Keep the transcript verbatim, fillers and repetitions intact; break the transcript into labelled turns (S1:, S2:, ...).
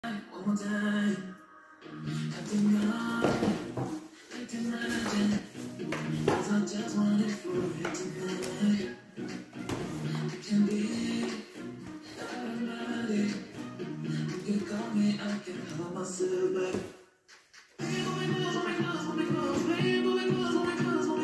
S1: One more time, I deny, I deny it, 'cause I just want it for you tonight. It can be automatic. You can call me, I can call myself back. Baby, when we close, when we close, when we close, baby, when we close, when we close, when we